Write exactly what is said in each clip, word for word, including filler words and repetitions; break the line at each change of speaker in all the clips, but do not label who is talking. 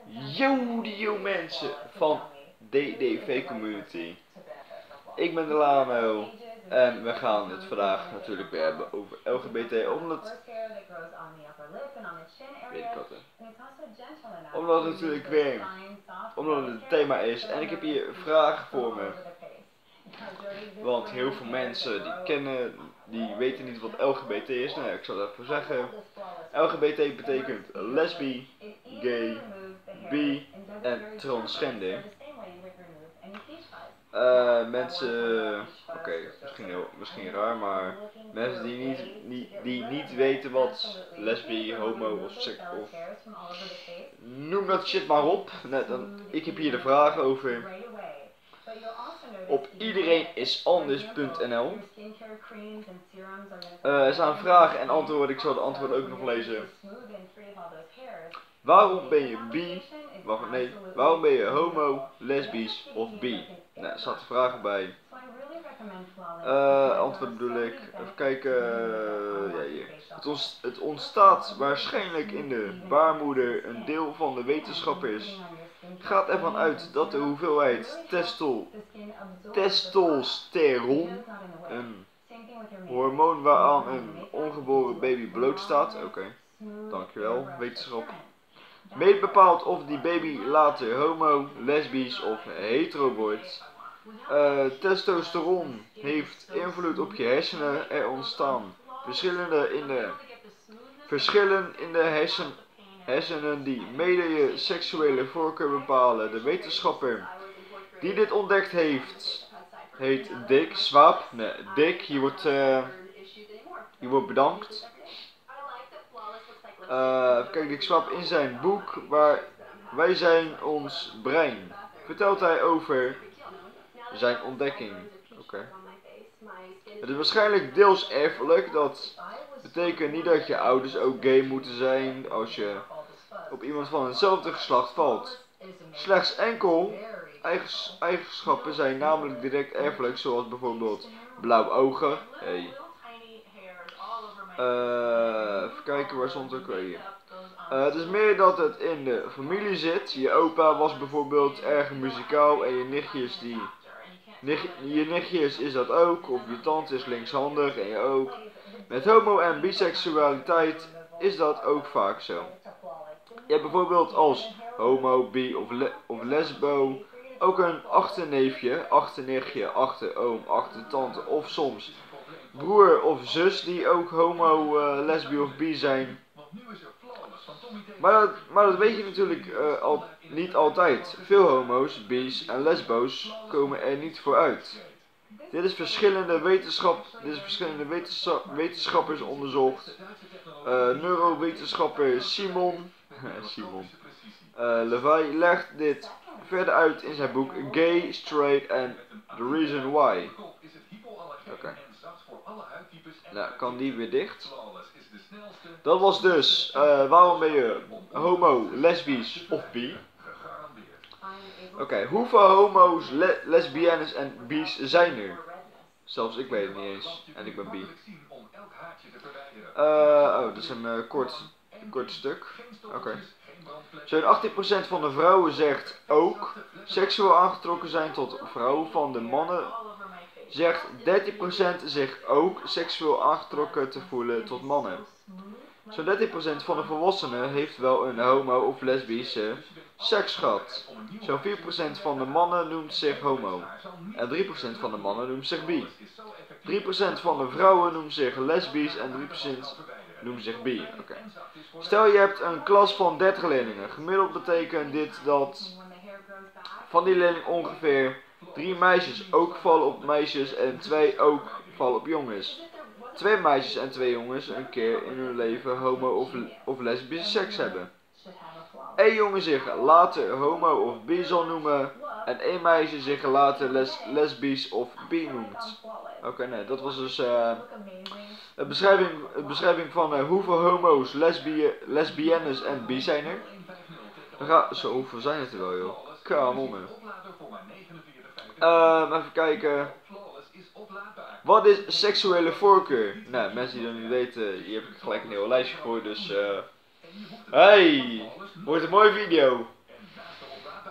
Yo, yo mensen van D D V Community. Ik ben Delano en we gaan het vandaag natuurlijk weer hebben over L G B T, omdat weet ik wat, hè. Omdat het natuurlijk weer omdat het een thema is en ik heb hier vragen voor me. Want heel veel mensen die kennen, die weten niet wat L G B T is. Nou ja, ik zal het even zeggen. L G B T betekent lesbi, gay, bi en transgender. Uh, mensen, oké, okay, misschien, heel, misschien raar, maar mensen die niet, niet, die niet weten wat lesbi, homo of seks of noem dat shit maar op. Net, dan, ik heb hier de vragen over. Op iedereenisanders punt n l uh, er staan vragen en antwoorden. Ik zal de antwoorden ook nog lezen. Waarom ben je bi? Wacht, nee. Waarom ben je homo, lesbisch of bi? Nou, er staat de vragen bij. Uh, antwoord bedoel ik. Even kijken. Uh, ja, hier. Het, ont het ontstaat waarschijnlijk in de baarmoeder. Een deel van de wetenschappers gaat ervan uit dat de hoeveelheid testel, testosteron, een hormoon waaraan een ongeboren baby blootstaat, oké, okay. Dankjewel, wetenschap, meet bepaalt of die baby later homo, lesbisch of hetero wordt. Uh, testosteron heeft invloed op je hersenen. Er ontstaan verschillende in de, verschillen in de hersen, hersenen die mede je seksuele voorkeur bepalen. De wetenschapper die dit ontdekt heeft, heet Dick Swaap. Nee, Dick, je wordt, uh, je wordt bedankt. Uh, kijk, Dick Swaap in zijn boek waar wij zijn ons brein vertelt hij over zijn ontdekking. Oké. Okay. Het is waarschijnlijk deels erfelijk. Dat betekent niet dat je ouders ook gay moeten zijn als je op iemand van hetzelfde geslacht valt. Slechts enkel eigens, eigenschappen zijn namelijk direct erfelijk, zoals bijvoorbeeld blauwe ogen. Hey. Uh, even kijken, waar stond het ook weer? Uh, het is meer dat het in de familie zit. Je opa was bijvoorbeeld erg muzikaal en je nichtjes die... Nicht, je nichtjes is dat ook, of je tante is linkshandig en je ook. Met homo- en biseksualiteit is dat ook vaak zo. Je hebt bijvoorbeeld als homo, bi of, le of lesbo ook een achterneefje, achternichtje, achteroom, achtertante of soms broer of zus die ook homo, uh, lesbi of bi zijn. Maar dat, maar dat weet je natuurlijk uh, al, niet altijd. Veel homo's, bi's en lesbo's komen er niet voor uit. Dit is verschillende, wetenschap, dit is verschillende wetenschap, wetenschappers onderzocht. Uh, neurowetenschapper Simon, Simon uh, Levy legt dit verder uit in zijn boek Gay, Straight and the Reason Why. Oké. Okay. Nou, kan die weer dicht? Dat was dus, uh, waarom ben je homo, lesbisch of bi? Oké, okay, hoeveel homo's, le lesbiennes en bi's zijn er? Zelfs ik weet het niet eens. En ik ben bi. Uh, oh, dat is een uh, kort, kort stuk. Oké. Okay. Zo'n achttien procent van de vrouwen zegt ook seksueel aangetrokken zijn tot vrouwen. Van de mannen zegt dertien procent zich ook seksueel aangetrokken te voelen tot mannen. Zo'n dertien procent van de volwassenen heeft wel een homo of lesbische seks gehad. Zo'n vier procent van de mannen noemt zich homo. En drie procent van de mannen noemt zich bi. drie procent van de vrouwen noemt zich lesbisch en drie procent noemt zich bi. Okay. Stel je hebt een klas van dertig leerlingen. Gemiddeld betekent dit dat van die leerlingen ongeveer drie meisjes ook vallen op meisjes en twee ook vallen op jongens. Twee meisjes en twee jongens een keer in hun leven homo of, of lesbische seks hebben. Eén jongen zich later homo of bi zal noemen en één meisje zich later les, lesbisch of bi noemt. Oké, okay, nee, dat was dus uh, een beschrijving, een beschrijving van uh, hoeveel homo's, lesbie, lesbiennes en bi zijn er. Ga, zo, hoeveel zijn het er wel, joh? Kanonnen. Uh, even kijken. Wat is seksuele voorkeur? Nou, mensen die dat niet weten, hier heb ik gelijk een heel lijstje voor, dus uh... hey, wordt een mooie video.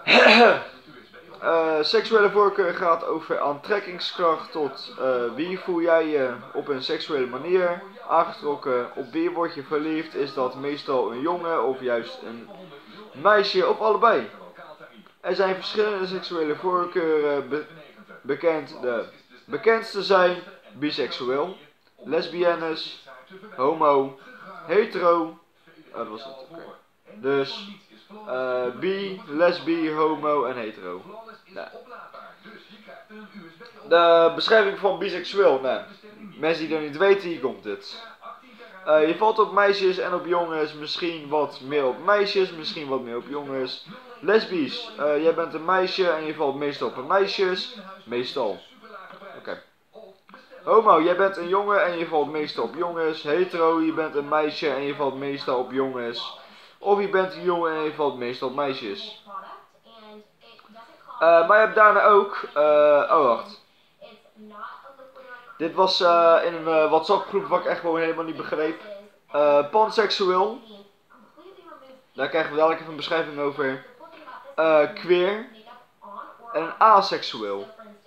uh, seksuele voorkeur gaat over aantrekkingskracht tot uh, wie voel jij je op een seksuele manier aangetrokken, op wie word je verliefd, is dat meestal een jongen of juist een meisje of allebei. Er zijn verschillende seksuele voorkeuren be bekend. De bekendste zijn biseksueel, lesbiennes, homo, hetero. Oh, dat was het. Okay. Dus uh, bi, lesbi, homo en hetero. Nou. De beschrijving van biseksueel. Nou, mensen die dat niet weten, hier komt het. Uh, je valt op meisjes en op jongens, misschien wat meer op meisjes, misschien wat meer op jongens. Lesbisch, uh, jij bent een meisje en je valt meestal op meisjes, meestal. Oké. Okay. Homo, jij bent een jongen en je valt meestal op jongens. Hetero, je bent een meisje en je valt meestal op jongens. Of je bent een jongen en je valt meestal op meisjes. Uh, maar je hebt daarna ook, uh, oh wacht. Dit was uh, in een uh, WhatsApp groep wat ik echt gewoon helemaal niet begreep. Uh, panseksueel. Daar krijgen we dadelijk even een beschrijving over. Uh, queer. En aseksueel.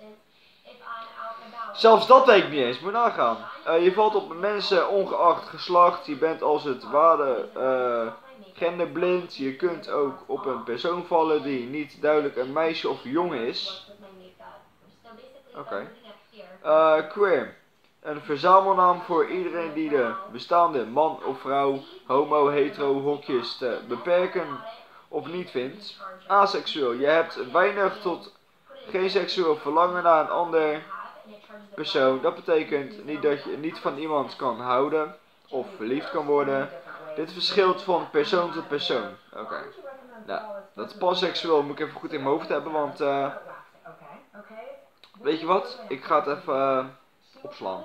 Zelfs dat weet ik niet eens, moet nagaan. Uh, je valt op mensen ongeacht geslacht. Je bent als het ware uh, genderblind. Je kunt ook op een persoon vallen die niet duidelijk een meisje of jongen is. Oké. Okay. Uh, queer. Een verzamelnaam voor iedereen die de bestaande man of vrouw, homo, hetero, hokjes te beperken of niet vindt. Aseksueel. Je hebt weinig tot geen seksueel verlangen naar een ander persoon. Dat betekent niet dat je niet van iemand kan houden of verliefd kan worden. Dit verschilt van persoon tot persoon. Oké. Okay. Nou, dat panseksueel moet ik even goed in mijn hoofd hebben, want uh, weet je wat? Ik ga het even uh, opslaan.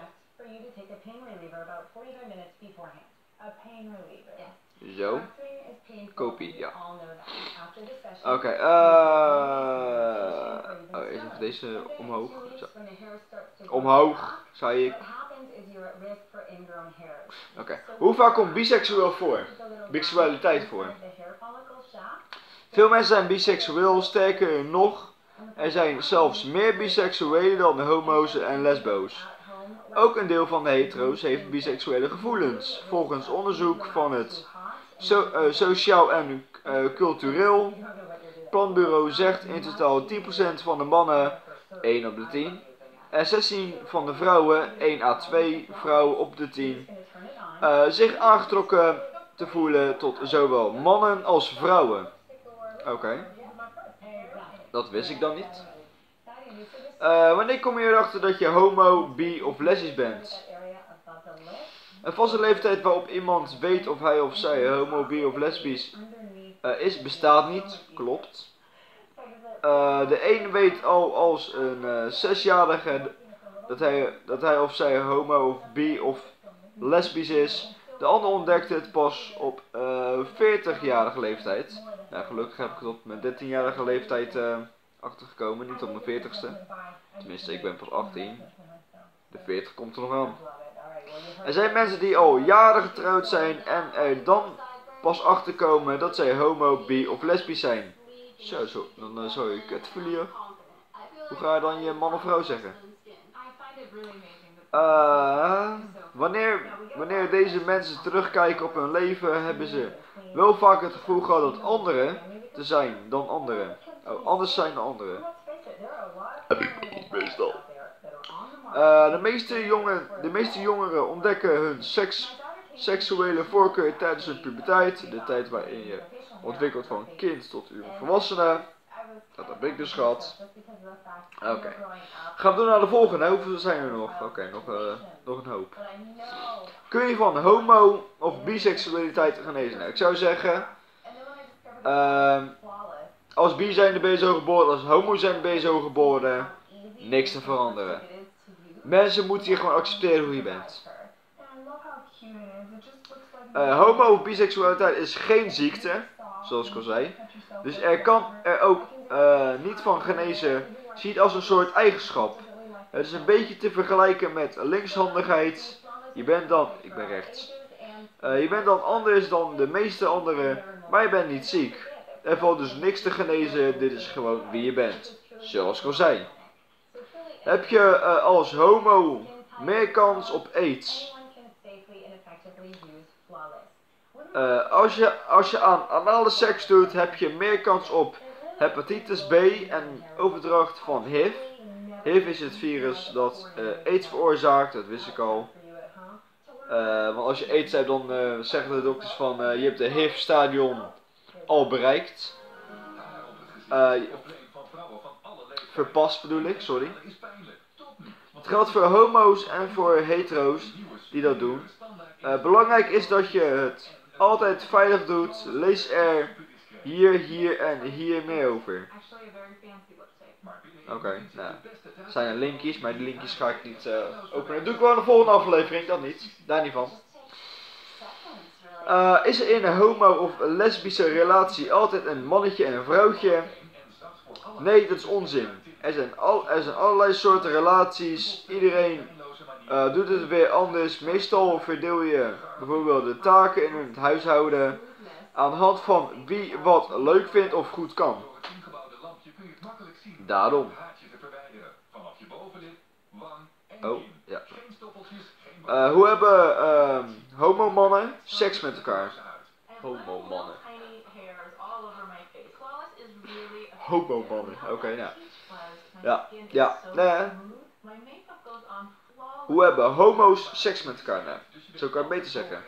Zo. Kopie, ja. Oké, okay, uh, oh, even deze omhoog. Zo. Omhoog, zei ik. Oké, okay. Hoe vaak komt biseksueel voor? Biseksualiteit voor? Veel mensen zijn biseksueel, sterker nog, er zijn zelfs meer biseksuelen dan de homo's en lesbo's. Ook een deel van de hetero's heeft biseksuele gevoelens. Volgens onderzoek van het so uh, Sociaal en uh, Cultureel Planbureau zegt in totaal tien procent van de mannen, één op de tien, en zestien van de vrouwen, één à twee vrouwen op de tien, uh, zich aangetrokken te voelen tot zowel mannen als vrouwen. Oké, okay. Dat wist ik dan niet. Uh, wanneer kom je erachter dat je homo, bi of lesbisch bent? Een vaste leeftijd waarop iemand weet of hij of zij homo, bi of lesbisch uh, is, bestaat niet. Klopt. Uh, de een weet al als een uh, zesjarige dat hij, dat hij of zij homo of bi of lesbisch is. De ander ontdekt het pas op uh, veertigjarige leeftijd. Nou, gelukkig heb ik het op mijn dertienjarige leeftijd uh, achtergekomen, niet op mijn veertigste. Tenminste, ik ben pas achttien. De veertig komt er nog aan. Er zijn mensen die al jaren getrouwd zijn en er dan pas achterkomen dat zij homo, bi of lesbisch zijn. Zo, zo dan uh, zou je kut verliezen. Hoe ga je dan je man of vrouw zeggen? Uh, wanneer, wanneer deze mensen terugkijken op hun leven, hebben ze wel vaak het gevoel gehad dat anderen te zijn dan anderen. Oh, anders zijn dan anderen. Meestal. Uh, de, meeste jongen, de meeste jongeren ontdekken hun seks, seksuele voorkeur tijdens hun puberteit. De tijd waarin je ontwikkelt van kind tot volwassene. Dat heb ik dus gehad. Oké. Okay. Gaan we door naar de volgende. Hoeveel zijn er nog? Oké, okay, nog, uh, nog een hoop. Kun je van homo of biseksualiteit genezen? Nou, ik zou zeggen... Uh, als bi zijn ben je zo geboren, als homo zijn ben je zo geboren. Niks te veranderen. Mensen moeten je gewoon accepteren hoe je bent. Uh, homo of biseksualiteit is geen ziekte, zoals ik al zei. Dus er kan er ook uh, niet van genezen. Zie het als een soort eigenschap. Het is een beetje te vergelijken met linkshandigheid. Je bent dan, ik ben rechts. Uh, je bent dan anders dan de meeste anderen, maar je bent niet ziek. Er valt dus niks te genezen, dit is gewoon wie je bent. Zoals ik al zei. Heb je uh, als homo meer kans op AIDS? Uh, als, je, als je aan anale seks doet, heb je meer kans op hepatitis B en overdracht van H I V. H I V is het virus dat uh, AIDS veroorzaakt, dat wist ik al. Uh, want als je AIDS hebt, dan uh, zeggen de dokters van uh, je hebt de H I V-stadion al bereikt. Uh, verpast bedoel ik, sorry. Het geldt voor homo's en voor hetero's die dat doen. Uh, belangrijk is dat je het altijd veilig doet. Lees er hier, hier en hier meer over. Oké, okay, nou, dat zijn er linkjes, maar die linkjes ga ik niet uh, openen. Dat doe ik wel in de volgende aflevering, dat niet. Daar niet van. Uh, is er in een homo- of lesbische relatie altijd een mannetje en een vrouwtje? Nee, dat is onzin. Er zijn, al, er zijn allerlei soorten relaties. Iedereen uh, doet het weer anders. Meestal verdeel je bijvoorbeeld de taken in het huishouden aan de hand van wie wat leuk vindt of goed kan. Daarom. Oh, ja. Uh, hoe hebben uh, homo-mannen seks met elkaar? Homo-mannen. Homo-mannen, oké, okay, nou. Ja, ja, nee. Hoe hebben homo's seks met elkaar? Nou, zo kan ik beter zeggen.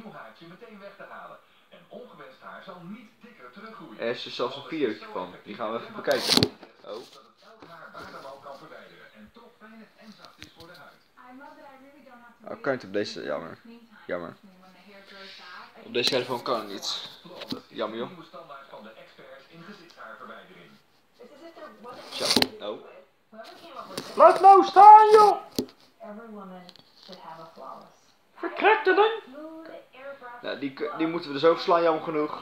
Er is er zelfs een videootje van, die gaan we even bekijken. Oh. Oh, kan het op deze, jammer. Jammer. Op deze telefoon kan het niet. Jammer joh. Zo, oh. Laat nou staan joh! Verkrekt het ding! Nou, die, die moeten we dus overslaan, jammer genoeg.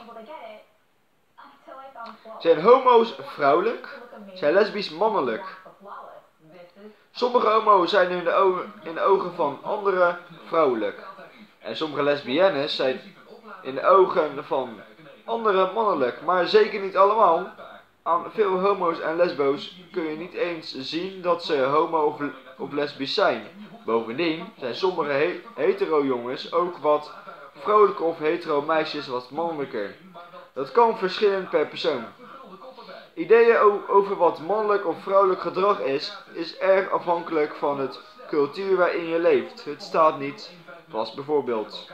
Zijn homo's vrouwelijk? Zijn lesbisch mannelijk? Sommige homo's zijn in de, ogen, in de ogen van anderen vrouwelijk. En sommige lesbiennes zijn in de ogen van anderen mannelijk. Maar zeker niet allemaal. Aan veel homo's en lesbo's kun je niet eens zien dat ze homo of, of lesbisch zijn. Bovendien zijn sommige he hetero jongens ook wat vrouwelijke of hetero meisjes wat mannelijker. Dat kan verschillen per persoon. Ideeën over wat mannelijk of vrouwelijk gedrag is, is erg afhankelijk van het cultuur waarin je leeft. Het staat niet vast, bijvoorbeeld.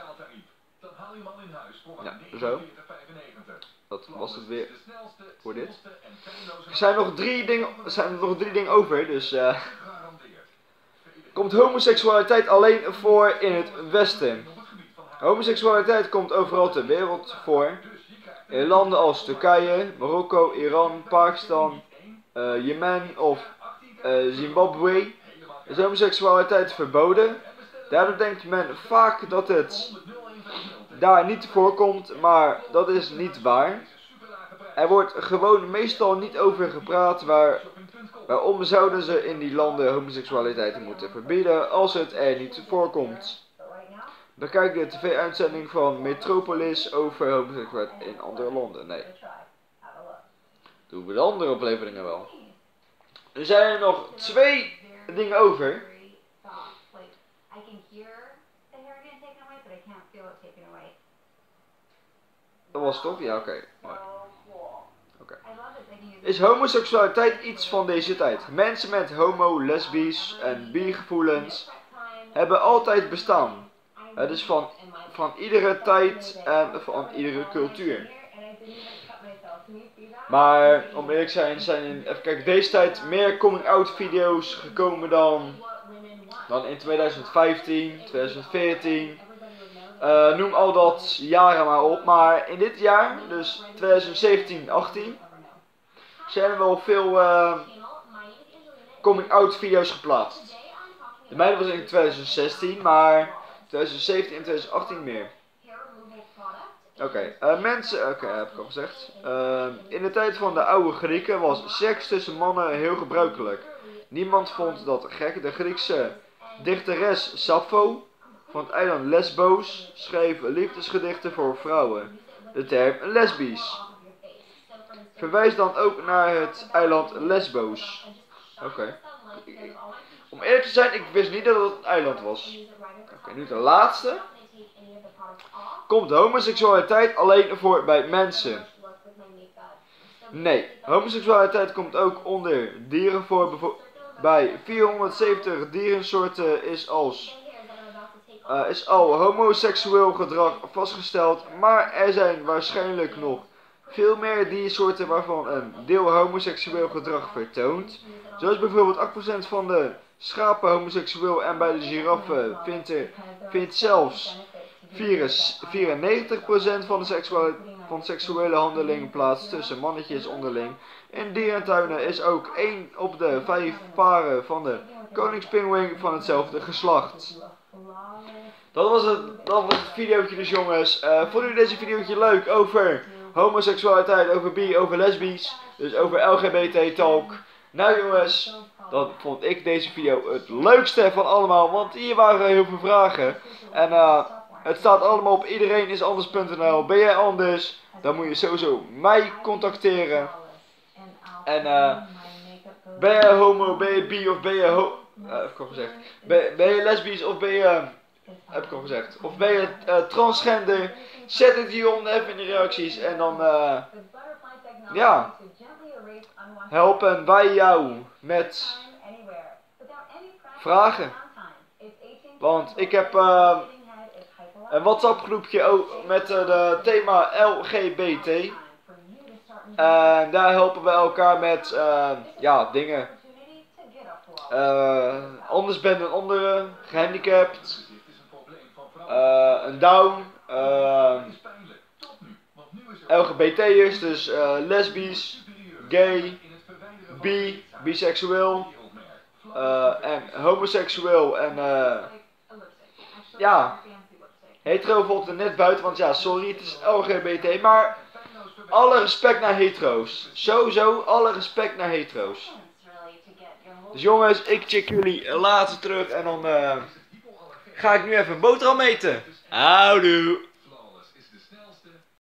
Ja, zo. Dat was het weer voor dit. Er zijn nog drie dingen, er zijn nog drie dingen over, dus uh, komt homoseksualiteit alleen voor in het Westen? Homoseksualiteit komt overal ter wereld voor. In landen als Turkije, Marokko, Iran, Pakistan, uh, Jemen of uh, Zimbabwe is homoseksualiteit verboden. Daardoor denkt men vaak dat het daar niet voorkomt, maar dat is niet waar. Er wordt gewoon meestal niet over gepraat waar, waarom zouden ze in die landen homoseksualiteit moeten verbieden als het er niet voorkomt. Bekijk de tv-uitzending van Metropolis over homoseksualiteit in andere landen. Nee. Doen we de andere afleveringen wel. Er zijn er nog twee dingen over. Dat was toch? Ja, oké. Okay. Okay. Is homoseksualiteit iets van deze tijd? Mensen met homo, lesbisch en bigevoelens hebben altijd bestaan. Het is van, van iedere tijd en van iedere cultuur. Maar om eerlijk te zijn, zijn in even kijken, deze tijd meer coming-out video's gekomen dan, dan in twintig vijftien, twintig veertien. Uh, noem al dat jaren maar op. Maar in dit jaar, dus twintig zeventien achttien, zijn er wel veel uh, coming-out video's geplaatst. De mijne was in twintig zestien, maar twintig zeventien en twintig achttien meer. Oké, okay, uh, mensen, oké, okay, heb ik al gezegd. Uh, in de tijd van de oude Grieken was seks tussen mannen heel gebruikelijk. Niemand vond dat gek. De Griekse dichteres Sappho van het eiland Lesbos schreef liefdesgedichten voor vrouwen. De term lesbisch verwijst dan ook naar het eiland Lesbos. Oké. Okay. Om eerlijk te zijn, ik wist niet dat het een eiland was. Oké, okay, nu de laatste. Komt homoseksualiteit alleen voor bij mensen? Nee, homoseksualiteit komt ook onder dieren voor. Bij vierhonderdzeventig dierensoorten is, als, uh, is al homoseksueel gedrag vastgesteld, maar er zijn waarschijnlijk nog veel meer diersoorten waarvan een deel homoseksueel gedrag vertoont. Zoals bijvoorbeeld acht procent van de schapen homoseksueel en bij de giraffen vindt, er, vindt zelfs vierennegentig procent van de seksuele, van seksuele handelingen plaats tussen mannetjes onderling. In dierentuinen is ook één op de vijf paren van de koningspinguïn van hetzelfde geslacht. Dat was het, dat was het videootje dus jongens. Uh, Vond jullie deze videootje leuk over homoseksualiteit, over bi, over lesbisch, dus over L G B T talk? Nou jongens, dan vond ik deze video het leukste van allemaal, want hier waren heel veel vragen. En uh, het staat allemaal op iedereenisanders punt n l. Ben jij anders? Dan moet je sowieso mij contacteren. En uh, ben je homo, ben je bi of ben je ho... Uh, heb ik al gezegd. Ben, ben je lesbisch of ben je... Uh, heb ik al gezegd. Of ben je uh, transgender? Zet het hieronder even in de reacties. En dan... Uh, ja. Helpen wij jou met... vragen. Want ik heb... Uh, een WhatsApp groepje ook met het uh, thema L G B T. En daar helpen we elkaar met uh, ja, dingen. Uh, anders ben dan anderen, gehandicapt, uh, een down, uh, L G B T'ers, dus uh, lesbisch, gay, bi, biseksueel uh, en homoseksueel en uh, ja, hetero valt er net buiten, want ja, sorry, het is L G B T, maar alle respect naar hetero's. Sowieso, alle respect naar hetero's. Dus jongens, ik check jullie later terug en dan uh, ga ik nu even een boterham eten. Houdoe!